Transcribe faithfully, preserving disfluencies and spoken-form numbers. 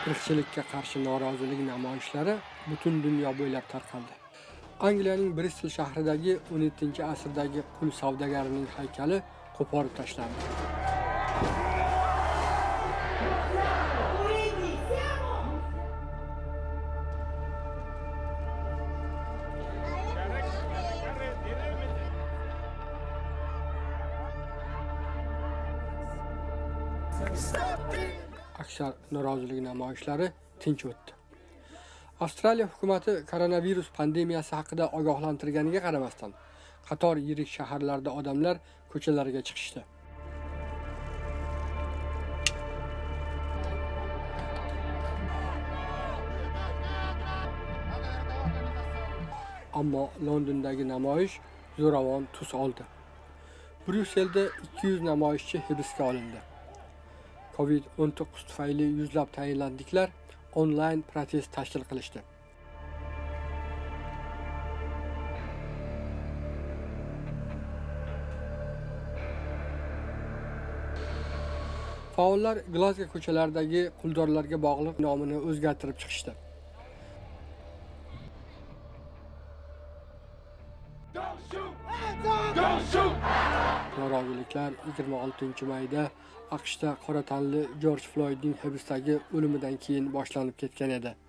Irqchilikka qarshi norozilik namoyishlari butun dunyo bo'ylab tarqaldi. Angliyaning Bristol shahridagi o'n yettinchi asrdagi qul savdogarining haykali qo'porib tashlandi. Aksar norozilik namoyishlari tinch o'tdi. Avstraliya hukumati koronavirus pandemiyasi haqida ogohlantirganiga qaramasdan, qator yirik shaharlarda odamlar ko'chalarga chiqishdi. Ammo Londondagi namoyish zo'ravon tus oldi. Bryusselda ikki yuz namoyishchi hibsga olindi. covid o'n to'qqiz tufayli yuzlab tailandliklar onlayn protest tashkil qilishdi. Faollar Glazgo ko'chalaridagi quldorlarga bog'liq nomini o'zgartirib chiqishdi. Noroziliklar yigirma oltinchi mayda AQShda qora tanli Jorj Floydning hibsdagi o'limidan keyin boshlanib ketgan edi.